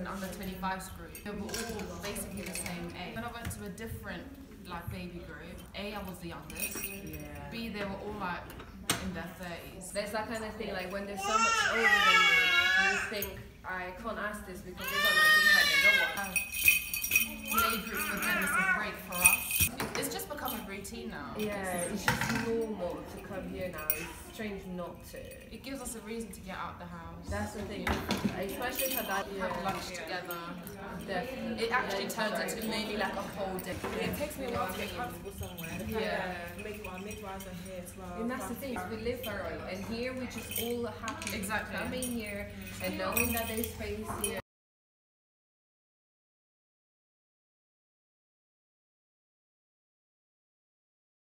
an under 25s group. They were all basically the same age. Then I went to a different like baby group. A, I was the youngest. Yeah. B, they were all like in their 30s. There's that kind of thing, like when they're so much older than you think, I can't ask this because they don't think like they don't want. Play group for them is a break for us. It's just become a routine now. Yeah, it's just normal to come here now. It's strange not to. It gives us a reason to get out the house. That's the thing, especially for that. Have lunch together. Definitely. It actually turns into nearly like a whole day. It takes me a while to get comfortable somewhere. Midwives are here as well. And that's the thing, we live far away, and here we just all happy exactly coming here and knowing that there's space here.